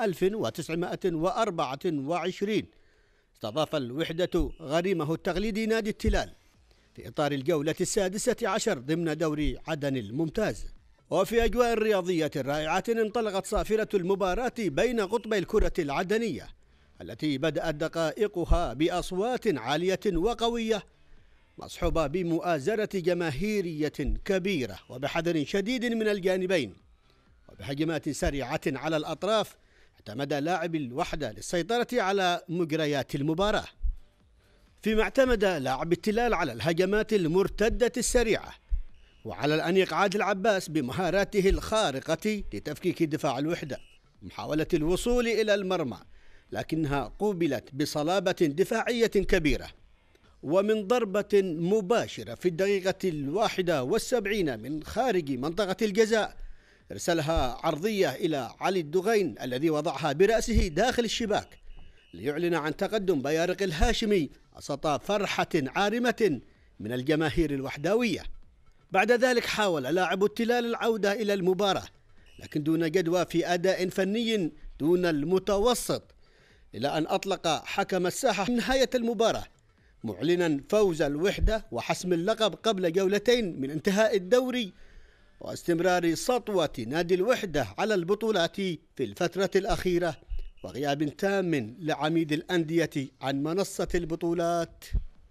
1924 استضاف الوحدة غريمه التقليدي نادي التلال في إطار الجولة 16 ضمن دوري عدن الممتاز. وفي أجواء رياضية رائعة انطلقت صافرة المباراة بين قطبي الكرة العدنية التي بدأت دقائقها بأصوات عالية وقوية مصحوبة بمؤازرة جماهيرية كبيرة وبحذر شديد من الجانبين، وبهجمات سريعة على الأطراف اعتمد لاعب الوحدة للسيطرة على مجريات المباراة، فيما اعتمد لاعب التلال على الهجمات المرتدة السريعة وعلى الأنيق عادل عباس بمهاراته الخارقة لتفكيك دفاع الوحدة ومحاولة الوصول إلى المرمى، لكنها قوبلت بصلابة دفاعية كبيرة. ومن ضربة مباشرة في الدقيقة 71 من خارج منطقة الجزاء ارسلها عرضية إلى علي الدغين الذي وضعها برأسه داخل الشباك ليعلن عن تقدم بيارق الهاشمي وسط فرحة عارمة من الجماهير الوحداوية. بعد ذلك حاول لاعب التلال العودة إلى المباراة لكن دون جدوى في أداء فني دون المتوسط، إلى أن أطلق حكم الساحة نهاية المباراة معلنا فوز الوحدة وحسم اللقب قبل جولتين من انتهاء الدوري واستمرار سطوة نادي الوحدة على البطولات في الفترة الأخيرة وغياب تام لعميد الأندية عن منصة البطولات.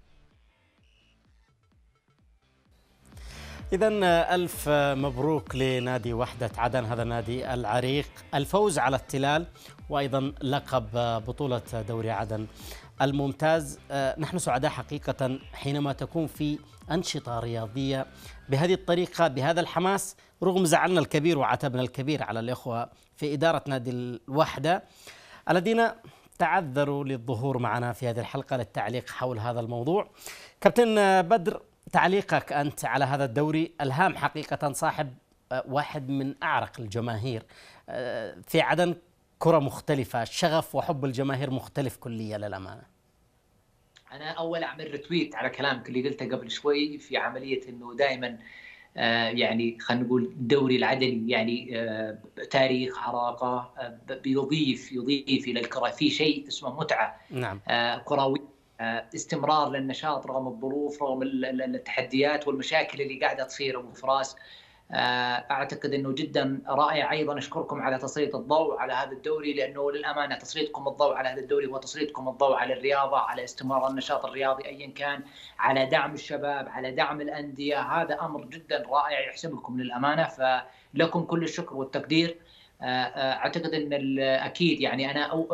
إذن ألف مبروك لنادي وحدة عدن، هذا النادي العريق، الفوز على التلال وأيضا لقب بطولة دوري عدن الممتاز. نحن سعداء حقيقة حينما تكون في أنشطة رياضية بهذه الطريقة بهذا الحماس، رغم زعلنا الكبير وعتبنا الكبير على الإخوة في إدارة نادي الوحدة الذين تعذروا للظهور معنا في هذه الحلقة للتعليق حول هذا الموضوع. كابتن بدر، تعليقك أنت على هذا الدوري الهام حقيقة، صاحب واحد من أعرق الجماهير في عدن كرة مختلفة، شغف وحب الجماهير مختلف كليا للأمانة. أنا أول أعمل رتويت على كلامك اللي قلته قبل شوي في عملية أنه دائما يعني خلينا نقول الدوري العدني يعني تاريخ عراقة، يضيف إلى الكرة في شيء اسمه متعة. نعم. كروي، استمرار للنشاط رغم الظروف، رغم التحديات والمشاكل اللي قاعدة تصير أبو فراس. أعتقد أنه جدا رائع. أيضا أشكركم على تسليط الضوء على هذا الدوري، لأنه للأمانة تسليطكم الضوء على هذا الدوري هو تسليطكم الضوء على الرياضة، على استمرار النشاط الرياضي أيا كان، على دعم الشباب، على دعم الأندية. هذا أمر جدا رائع يحسب لكم للأمانة، فلكم كل الشكر والتقدير. أعتقد أن أكيد يعني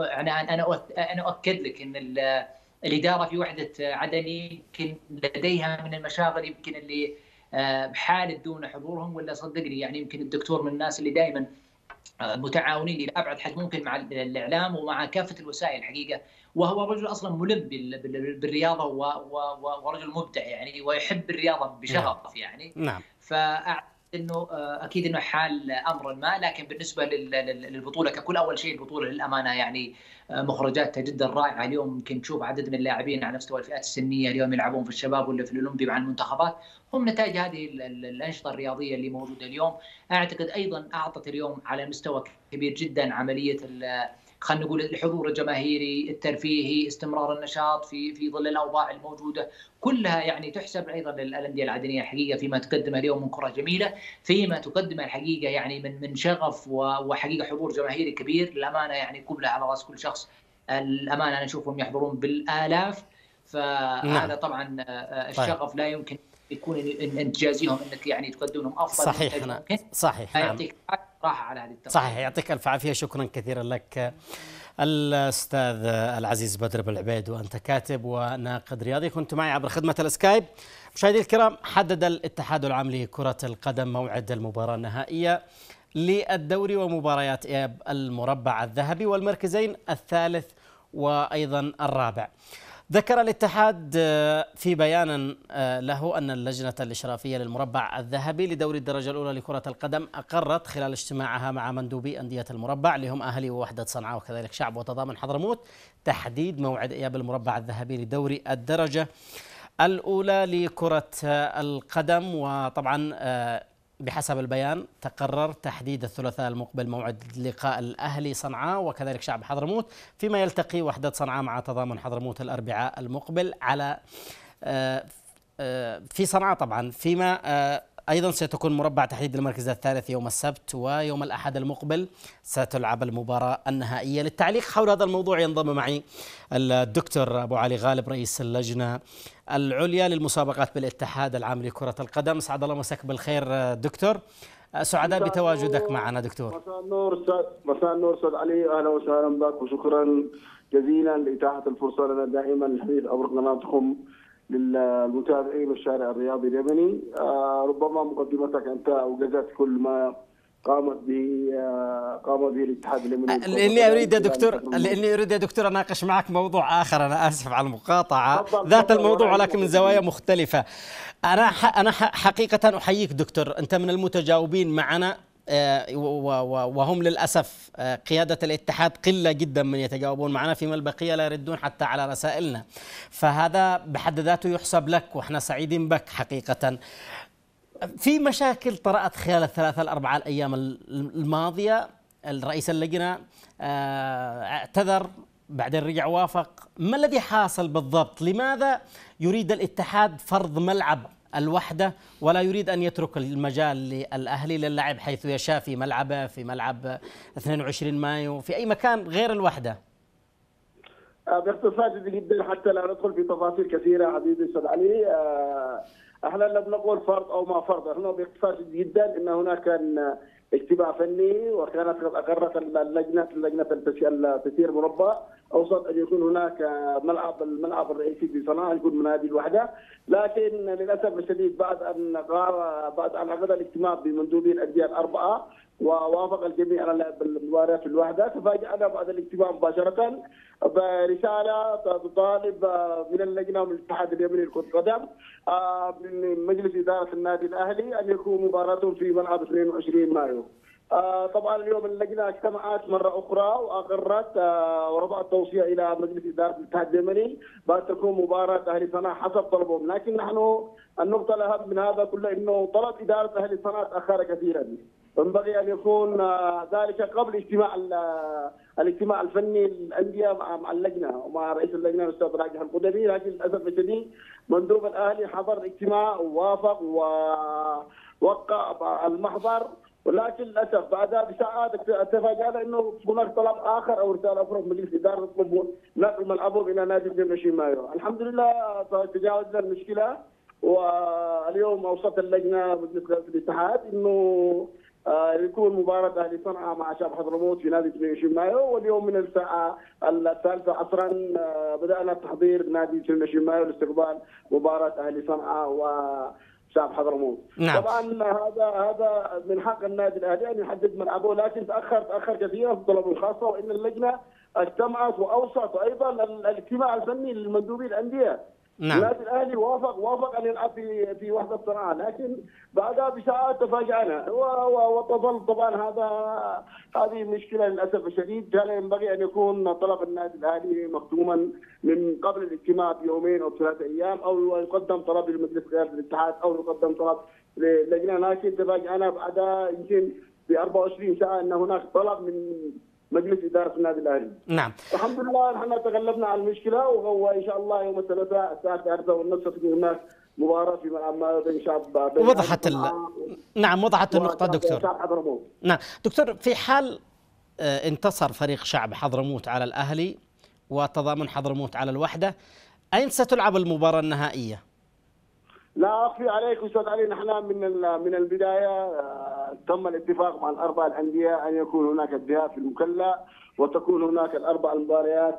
أنا أؤكد لك أن الإدارة في وحدة عدن يمكن لديها من المشاغل يمكن اللي بحالة دون حضورهم، ولا صدقني يعني يمكن الدكتور من الناس اللي دائما متعاونين إلى أبعد حد ممكن مع الإعلام ومع كافة الوسائل الحقيقة، وهو رجل أصلا ملم بالرياضة ورجل مبدع يعني ويحب الرياضة بشغف يعني. نعم. فأعتقد انه اكيد انه حال امر ما، لكن بالنسبه للبطوله ككل، اول شيء البطوله للامانه يعني مخرجاتها جدا رائعه. اليوم يمكن نشوف عدد من اللاعبين على مستوى الفئات السنيه اليوم يلعبون في الشباب ولا في الاولمبي مع المنتخبات، هم نتائج هذه الانشطه الرياضيه اللي موجوده اليوم. اعتقد ايضا اعطت اليوم على مستوى كبير جدا عمليه خلينا نقول الحضور الجماهيري، الترفيهي، استمرار النشاط في ظل الاوضاع الموجوده، كلها يعني تحسب ايضا للانديه العدنيه الحقيقه فيما تقدمه اليوم من كره جميله، فيما تقدمه الحقيقه يعني من شغف وحقيقه حضور جماهيري كبير للامانه، يعني كلها على راس كل شخص. الامانه انا اشوفهم يحضرون بالالاف، فهذا طبعا الشغف لا يمكن يكون ان تجازيهم انك يعني تقدم لهم افضل. صحيح. صحيح. نعم. يعطيك راحه على هذه التقديم. صحيح، يعطيك الف عافيه. شكرا كثيرا لك الأستاذ العزيز بدر بالعبيد، وأنت كاتب وناقد رياضي، كنت معي عبر خدمة السكايب. مشاهدي الكرام، حدد الاتحاد العام لكرة القدم موعد المباراة النهائية للدوري ومباريات إياب المربع الذهبي والمركزين الثالث وأيضا الرابع. ذكر الاتحاد في بيان له أن اللجنة الإشرافية للمربع الذهبي لدوري الدرجة الأولى لكرة القدم أقرت خلال اجتماعها مع مندوبي أندية المربع اللي هم أهلي ووحدة صنعاء وكذلك شعب وتضامن حضرموت تحديد موعد إياب المربع الذهبي لدوري الدرجة الأولى لكرة القدم. وطبعا بحسب البيان تقرر تحديد الثلاثاء المقبل موعد لقاء الأهلي صنعاء وكذلك شعب حضرموت، فيما يلتقي وحدة صنعاء مع تضامن حضرموت الأربعاء المقبل على في صنعاء طبعا، فيما أيضا سيتكون مربع تحديد المركز الثالث يوم السبت، ويوم الأحد المقبل ستلعب المباراة النهائية. للتعليق حول هذا الموضوع ينضم معي الدكتور أبو علي غالب رئيس اللجنة العليا للمسابقات بالاتحاد العام لكرة القدم. سعد الله مساك بالخير دكتور، سعداء بتواجدك معنا دكتور. مساء النور استاذ علي، اهلا وسهلا بك وشكرا جزيلا لاتاحه الفرصه لنا دائما الحديث عبر قناتكم للمتابعين والشارع الرياضي اليمني. ربما مقدمتك انت اوجزت كل ما قام به الاتحاد اليمني. لاني اريد يا دكتور اناقش معك موضوع اخر، انا اسف على المقاطعه، ذات الموضوع ولكن من زوايا مختلفه. انا حقيقه احييك دكتور، انت من المتجاوبين معنا، وهم للاسف قياده الاتحاد قله جدا من يتجاوبون معنا، فيما البقيه لا يردون حتى على رسائلنا، فهذا بحد ذاته يحسب لك واحنا سعيدين بك حقيقه. في مشاكل طرأت خلال الثلاثة الأربعة الأيام الماضية، الرئيس اللجنة اعتذر بعدين رجع وافق، ما الذي حاصل بالضبط؟ لماذا يريد الاتحاد فرض ملعب الوحدة ولا يريد أن يترك المجال للأهلي للعب حيث يشاء في ملعبه، في ملعب 22 مايو، في أي مكان غير الوحدة؟ باختصار جدا جدا حتى لا ندخل في تفاصيل كثيرة عزيزي أستاذ علي. احنا لا بنقول فرض او ما فرض، احنا باختصار جدا ان هناك كان اجتماع فني وكانت قد اقرت لجنه التسيير مربع اوصت ان يكون هناك الملعب الرئيسي في صنعاء يكون من هذه الوحده، لكن للاسف الشديد بعد ان عقد الاجتماع بمندوبي الانديه الاربعه ووافق الجميع على لعب المباريات في الوحده، تفاجأنا بعد الاجتماع مباشره برساله تطالب من اللجنه ومن الاتحاد اليمني لكرة القدم من مجلس اداره النادي الاهلي ان يكون مباراتهم في ملعب 22 مايو. طبعا اليوم اللجنه اجتمعت مره اخرى واقرت ورفعت توصيه الى مجلس اداره الاتحاد اليمني بان تكون مباراه اهلي صنعاء حسب طلبهم، لكن نحن النقطه الاهم من هذا كله انه طلب اداره اهلي صنعاء تاخر كثيرا. ينبغي ان يكون ذلك قبل الاجتماع الفني الانديه مع اللجنه ومع رئيس اللجنه الاستاذ راجح القدمي، لكن للاسف الشديد مندوب الاهلي حضر الاجتماع ووافق ووقع المحضر، ولكن للاسف بعدها بساعات تفاجأنا انه هناك طلب اخر او رساله اخرى من مجلس الاداره تطلب نقل ملعبهم الى نادي الجمهوريه مايو. الحمد لله تجاوزنا المشكله، واليوم اوصت اللجنه مجلس الاتحاد انه يكون مباراة أهلي صنعاء مع شباب حضرموت في نادي 28 مايو، واليوم من الساعة 3 عصرا بدأنا التحضير نادي 28 مايو لاستقبال مباراة أهلي صنعاء وشباب حضرموت. نعم. طبعا هذا من حق النادي الأهلي أن يحدد ملعبه، لكن تأخر كثيرا في طلبه الخاصة، وإن اللجنة اجتمعت وأوصت أيضا الاجتماع الفني للمندوبين الأندية. نعم. النادي الاهلي وافق ان يلعب في وحده صنعاء، لكن بعدها بساعات تفاجأنا وتظل طبعا هذه مشكله للاسف الشديد. كان ينبغي ان يكون طلب النادي الاهلي مختوما من قبل الاجتماع بيومين او 3 ايام، او يقدم طلب لمجلس قياده الاتحاد او يقدم طلب للجنه، لكن تفاجأنا بعدها يمكن ب 24 ساعه ان هناك طلب من مجلس اداره النادي الاهلي. نعم. الحمد لله نحن تغلبنا على المشكله، وان شاء الله يوم الثلاثاء الساعه 3:30 تكون هناك مباراه في ملعب مايو بين شعب نعم وضحت النقطه دكتور. نعم دكتور، في حال انتصر فريق شعب حضرموت على الاهلي وتضامن حضرموت على الوحده، اين ستلعب المباراه النهائيه؟ لا اخفي عليك استاذ علي، نحن من البدايه تم الاتفاق مع الاربع الانديه ان يكون هناك الذهاب في المكلا، وتكون هناك الاربع المباريات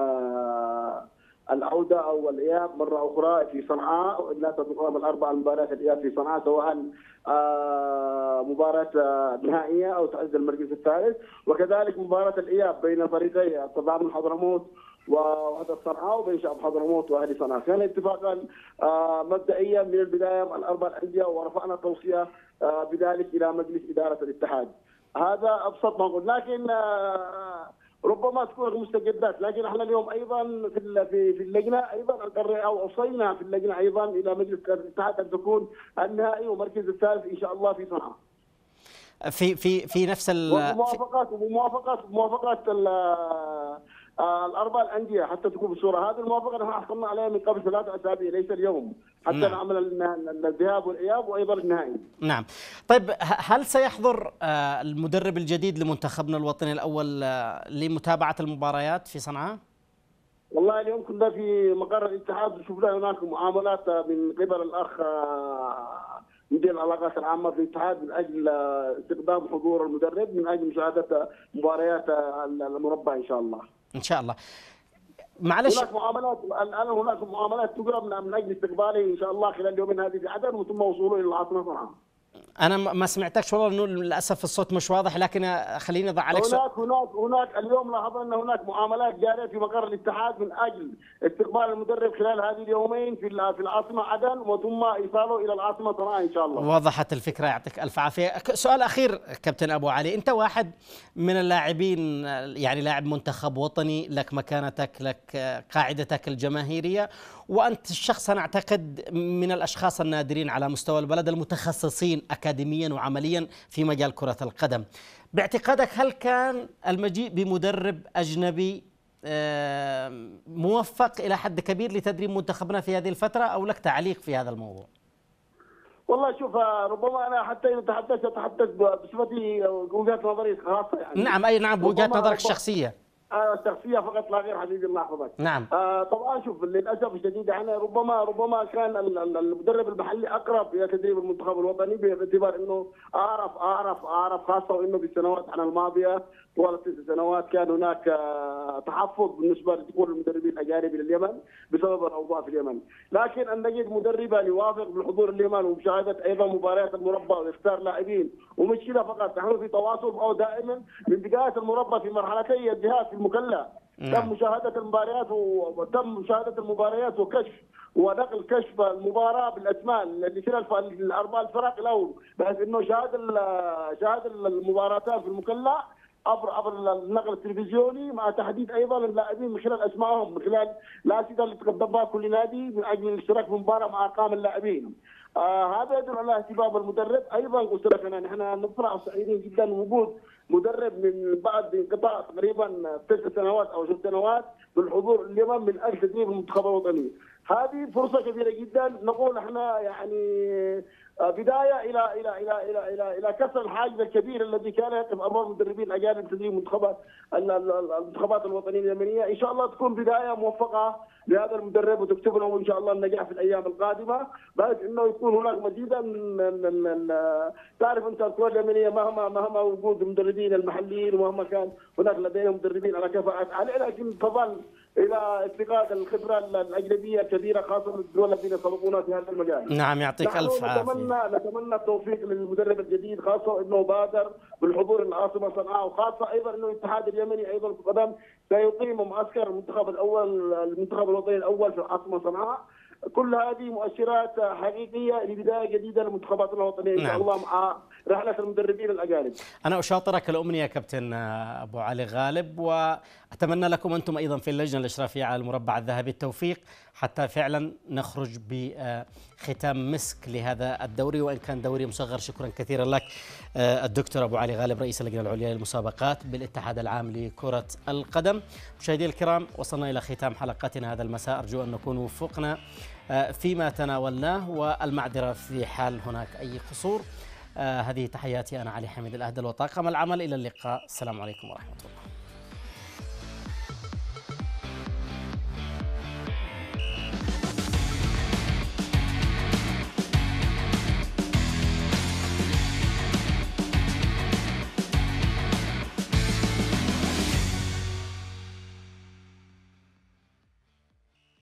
العوده او الاياب مره اخرى في صنعاء. لا تقام الاربع مباريات الاياب في صنعاء، سواء مباراه نهائيه او تعز المركز الثالث، وكذلك مباراه الاياب بين فريقي تضامن حضرموت ووحدة صنعاء وبين شعب حضرموت واهلي صنعاء. كان اتفاقا مبدئيا من البدايه مع الاربع الانديه، ورفعنا توصيه بذلك الى مجلس اداره الاتحاد. هذا ابسط ما قلت، لكن ربما تكون مستجدات، لكن احنا اليوم ايضا في اللجنه ايضا او اوصينا في اللجنه ايضا الى مجلس الاتحاد ان تكون النهائي ومركز الثالث ان شاء الله في صنعاء. في نفس بموافقات الاربع الانديه حتى تكون بالصوره. هذه الموافقه نحن حصلنا عليها من قبل 3 أسابيع ليس اليوم، حتى نعم. نعمل الذهاب والاياب وايضا النهائي. نعم. طيب هل سيحضر المدرب الجديد لمنتخبنا الوطني الاول لمتابعه المباريات في صنعاء؟ والله اليوم كنا في مقر الاتحاد وشفنا هناك معاملات من قبل الاخ مدير العلاقات العامه في الاتحاد من اجل استخدام حضور المدرب من اجل مشاهده مباريات المربع ان شاء الله. ان شاء الله. معلش، هناك معاملات الان، هناك معاملات تجرى من اجل استقباله ان شاء الله خلال اليومين هذه في عدن، وثم وصوله الى العاصمه صنعاء. انا ما سمعتكش والله، انه للاسف الصوت مش واضح، لكن خليني اضع عليك هناك اليوم لاحظنا ان هناك معاملات جاريه في مقر الاتحاد من اجل استقبال المدرب خلال هذه اليومين في العاصمه عدن، وثم ايصاله الى العاصمه صنعاء ان شاء الله. وضحت الفكره، يعطيك الف عافيه. سؤال اخير كابتن ابو علي، انت واحد من اللاعبين، يعني لاعب منتخب وطني، لك مكانتك، لك قاعدتك الجماهيريه، وانت الشخص انا اعتقد من الاشخاص النادرين على مستوى البلد المتخصصين اكاديميا وعمليا في مجال كره القدم. باعتقادك هل كان المجيء بمدرب اجنبي موفق الى حد كبير لتدريب منتخبنا في هذه الفتره، او لك تعليق في هذا الموضوع؟ والله شوف، ربما انا حتى اذا اتحدث بصفتي وجهه نظري خاصه يعني. نعم، اي نعم، بوجهه نظرك الشخصيه. شخصيه فقط لا غير حبيبي، الله يحفظك. نعم. طبعا شوف، للاسف الشديد يعني ربما كان المدرب المحلي اقرب الى تدريب المنتخب الوطني، باعتبار انه اعرف خاصه، وانه بالسنوات الماضيه طوال ال6 سنوات كان هناك تحفظ بالنسبه لدخول المدربين الاجانب الى اليمن بسبب الاوضاع في اليمن، لكن ان نجد مدربا يوافق بالحضور اليمن ومشاهده ايضا مباريات المربع ويختار لاعبين، ومش كذا فقط، نحن في تواصل او دائما من بدايه المربع في مرحلتي الذهاب في المكلا تم مشاهدة المباريات وتم مشاهدة المباريات وكشف ونقل كشف المباراة بالأسماء اللي كلا الأربع الفرق الأول، بحيث إنه شاهد المباراتان في المكلا عبر النقل التلفزيوني، مع تحديد ايضا اللاعبين من خلال اسمائهم، من خلال الاسئله اللي تقدم بها كل نادي من اجل الاشتراك في المباراه مع ارقام اللاعبين. هذا يدل على اهتمام المدرب. ايضا قلت لك نحن نفرح وسعيدين جدا بوجود مدرب من بعد انقطاع تقريبا 9 سنوات او 6 سنوات بالحضور اليمن من اجل تدريب المنتخب الوطني. هذه فرصه كبيره جدا، نقول احنا يعني بدايه الى كسر الحاجز الكبير الذي كان يقف امام المدربين الاجانب تدريب المنتخبات الوطنيه اليمنيه. ان شاء الله تكون بدايه موفقه لهذا المدرب وتكتب له ان شاء الله النجاح في الايام القادمه، بحيث انه يكون هناك مزيدا من تعرف انت الكره اليمنيه مهما وجود المدربين المحليين ومهما كان هناك لديهم مدربين على كفاءات عاليه، لكن تظل الى افتقاد الخبره الاجنبيه الكبيره خاصه الدول الذين سبقونا في هذا المجال. نعم، يعطيك الف عافيه. نتمنى التوفيق للمدرب الجديد، خاصه انه بادر بالحضور العاصمه صنعاء، وخاصه ايضا انه الاتحاد اليمني ايضا في القدم سيقيم معسكر المنتخب الوطني الاول في العاصمه صنعاء. كل هذه مؤشرات حقيقيه لبدايه جديده لمنتخباتنا الوطنيه ان شاء الله مع رحله المدربين الاجانب. انا اشاطرك الامنيه كابتن ابو علي غالب، واتمنى لكم انتم ايضا في اللجنه الاشرافيه على المربع الذهبي التوفيق حتى فعلا نخرج بختام مسك لهذا الدوري، وان كان دوري مصغر. شكرا كثيرا لك الدكتور ابو علي غالب رئيس اللجنه العليا للمسابقات بالاتحاد العام لكره القدم. مشاهدينا الكرام، وصلنا الى ختام حلقتنا هذا المساء، ارجو ان نكون وفقنا فيما تناولناه، والمعذره في حال هناك اي قصور. هذه تحياتي، انا علي حميد الاهدل وطاقم العمل، الى اللقاء، السلام عليكم ورحمه الله.